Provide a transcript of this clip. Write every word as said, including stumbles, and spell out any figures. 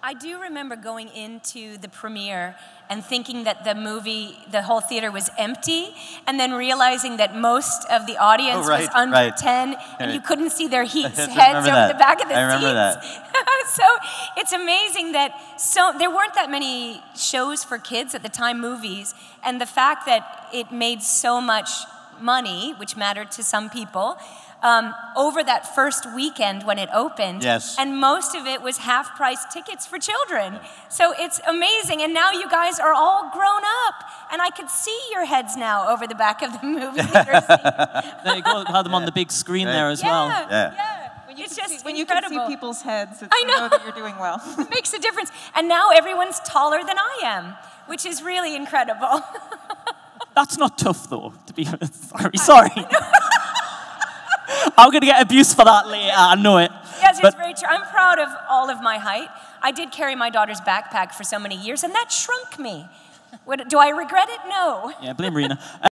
I do remember going into the premiere and thinking that the movie, the whole theater was empty, and then realizing that most of the audience oh, right, was under right. ten, and you couldn't see their heads over that. the back of the I remember seats. That. So it's amazing that so there weren't that many shows for kids at the time, movies, and the fact that it made so much money, which mattered to some people, Um, over that first weekend when it opened. Yes. And most of it was half-price tickets for children. So it's amazing. And now you guys are all grown up. And I could see your heads now over the back of the movie theater seat. There you go. Had them on the big screen Right. there as yeah, well. Yeah, yeah. When you It's can just see, when incredible. you can see people's heads, it's, I know. you know that you're doing well. It makes a difference. And now everyone's taller than I am, which is really incredible. That's not tough, though, to be sorry. Sorry. I'm going to get abuse for that later, I know it. Yes, but it's very true. I'm proud of all of my height. I did carry my daughter's backpack for so many years, and that shrunk me. What, do I regret it? No. Yeah, blame Rena.